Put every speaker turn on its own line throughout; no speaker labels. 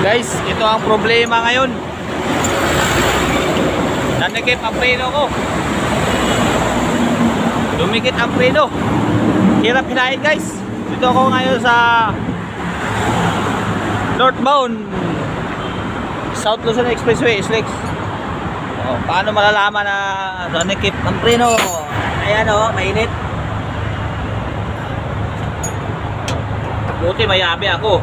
Guys, ito ang problema ngayon. Nanikip ang preno ko. Dumikit ang preno. Hirap hinahin guys. Dito ako ngayon sa northbound South Luzon Expressway, SLEX. Paano malalaman na nanikip ang preno? Ayan o, mainit. Buti mayabi ako.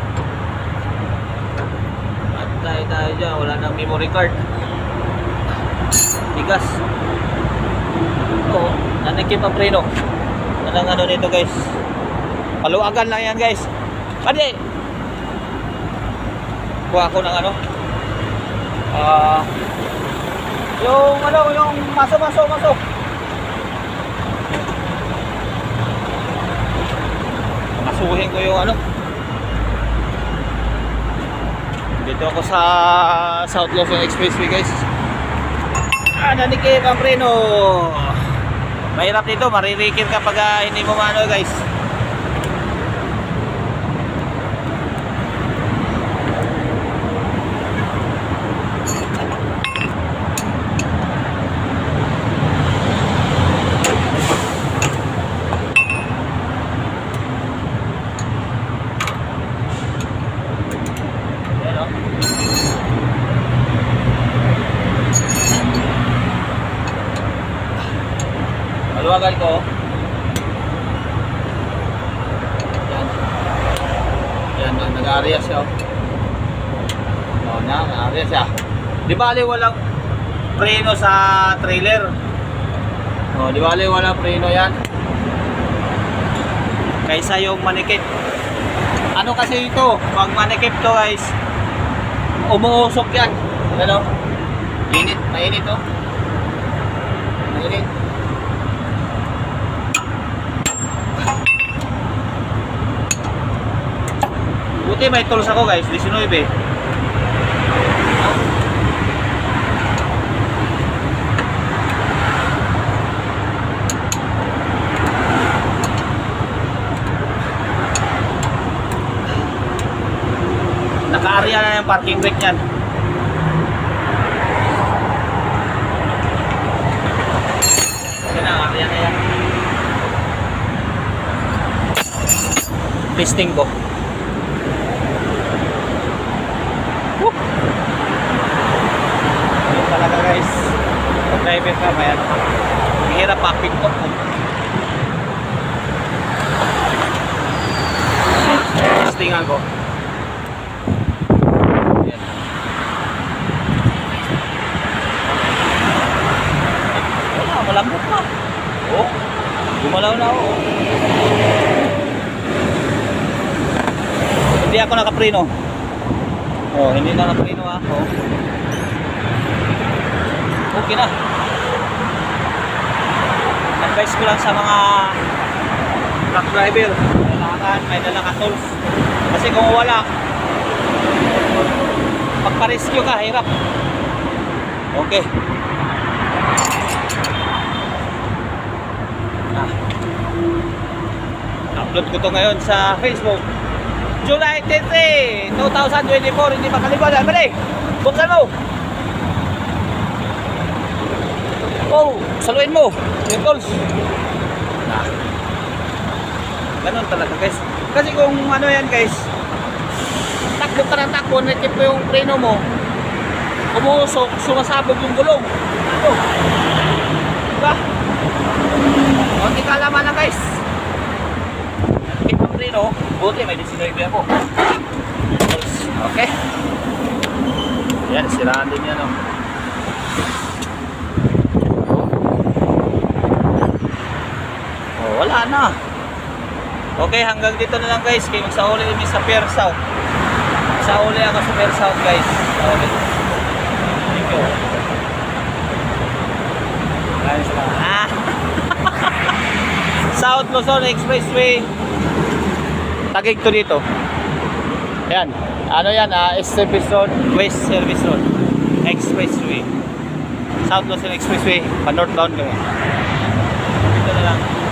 At tayo dyan, wala nang memory card. Bigas. Ito, nanikip ang preno. Anong ano nito guys? Paluagan lang yan guys. Pwede! Kuha ko ng ano? Yung ano, yung maso. Masuhin ko yung ano. Dito ako sa South Luzon Expressway guys. Nanikip ang preno. Mahirap dito, maririkir kapag hindi mo maano guys. Maluwagan ko. Yan, nag-area siya. Nag-area siya. Di bali walang preno sa trailer. Di bali walang preno yan. Kaysa yung manikip. Ano kasi ito? Pag manikip to guys, umuusok yan. Ano? Init, mainit to. Mainit. Buti may tools ako guys, 19. Naka-area na yung parking brake niyan. Yan ang area na yan. Testing ko. Talaga guys, pag driver ka, may ano ka, hirap pa-pick up mo. Testingan ko. Ayan. Wala, malambot pa. Gumalaw na ako. Hindi ako nakapreno. Hindi na nakapreno ako. Okay na. Advice ko lang sa mga truck driver, kailangan may dalang tools. Kasi kung wala, pagpa-rescue ka, hirap. Okay. Upload ko to ngayon sa Facebook. July 30, 2024, hindi makalimutan. Bali, buksan mo. Saluin mo yung tools. Ganun talaga guys. Kasi kung ano yan guys, takbo ka ng takbo, nakip mo yung preno mo, umusok, sumasabog yung gulong. Diba? Hindi ka alaman na guys. Nakip yung preno, buti may 19 ako. Okay. Yan, siraan din yan. Wala na. Okay, hanggang dito na lang guys. Kaya magsauli kami sa Pier South. Magsauli ako sa Pier South guys. Okay. Thank you. South Luzon Expressway. Tagig to dito. Ayan. Ano yan? East Service Road, West Service Road Expressway. South Luzon Expressway. Pa northbound kami. Dito na lang.